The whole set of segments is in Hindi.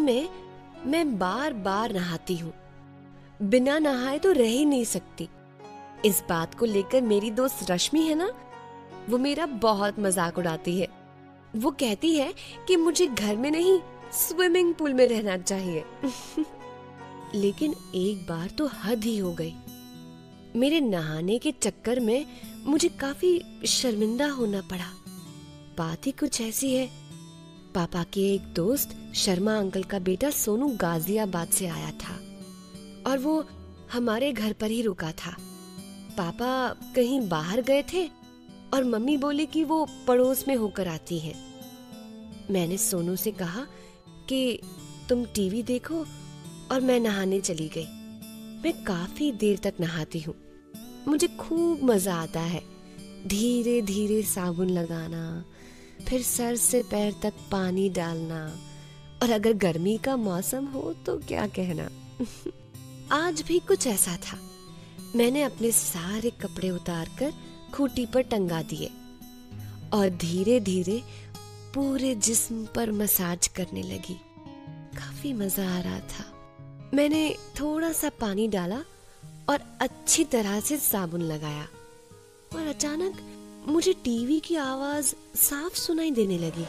में मैं बार बार नहाती हूँ, बिना नहाए तो रह ही नहीं सकती। इस बात को लेकर मेरी दोस्त रश्मि है ना, वो मेरा बहुत मजाक उड़ाती है। वो कहती है कि मुझे घर में नहीं स्विमिंग पूल में रहना चाहिए। लेकिन एक बार तो हद ही हो गई। मेरे नहाने के चक्कर में मुझे काफी शर्मिंदा होना पड़ा। बात ही कुछ ऐसी है, पापा के एक दोस्त शर्मा अंकल का बेटा सोनू गाजियाबाद से आया था और वो हमारे घर पर ही रुका था। पापा कहीं बाहर गए थे और मम्मी बोली कि वो पड़ोस में होकर आती हैं। मैंने सोनू से कहा कि तुम टीवी देखो और मैं नहाने चली गई। मैं काफी देर तक नहाती हूँ, मुझे खूब मजा आता है। धीरे धीरे साबुन लगाना, फिर सर से पैर तक पानी डालना, और अगर गर्मी का मौसम हो तो क्या कहना। आज भी कुछ ऐसा था। मैंने अपने सारे कपड़े उतारकर खूंटी पर टंगा दिए और धीरे धीरे पूरे जिस्म पर मसाज करने लगी। काफी मजा आ रहा था। मैंने थोड़ा सा पानी डाला और अच्छी तरह से साबुन लगाया और अचानक मुझे टीवी की आवाज साफ सुनाई देने लगी।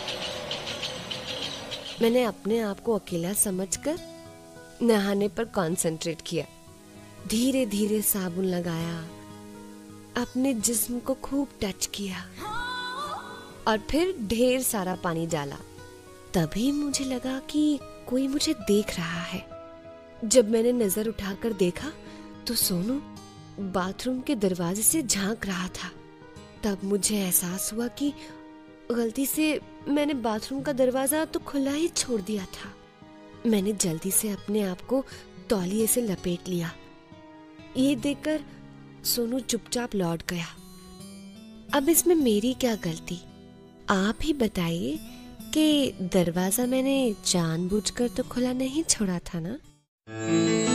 मैंने अपने आप को अकेला समझकर नहाने पर कंसंट्रेट किया। धीरे धीरे साबुन लगाया, अपने जिस्म को खूब टच किया और फिर ढेर सारा पानी डाला। तभी मुझे लगा कि कोई मुझे देख रहा है। जब मैंने नजर उठाकर देखा तो सोनू बाथरूम के दरवाजे से झांक रहा था। तब मुझे एहसास हुआ कि गलती से मैंने बाथरूम का दरवाजा तो खुला ही छोड़ दिया था। मैंने जल्दी से अपने आप को तौलिए से लपेट लिया। ये देखकर सोनू चुपचाप लौट गया। अब इसमें मेरी क्या गलती? आप ही बताइए कि दरवाजा मैंने जानबूझकर तो खुला नहीं छोड़ा था ना?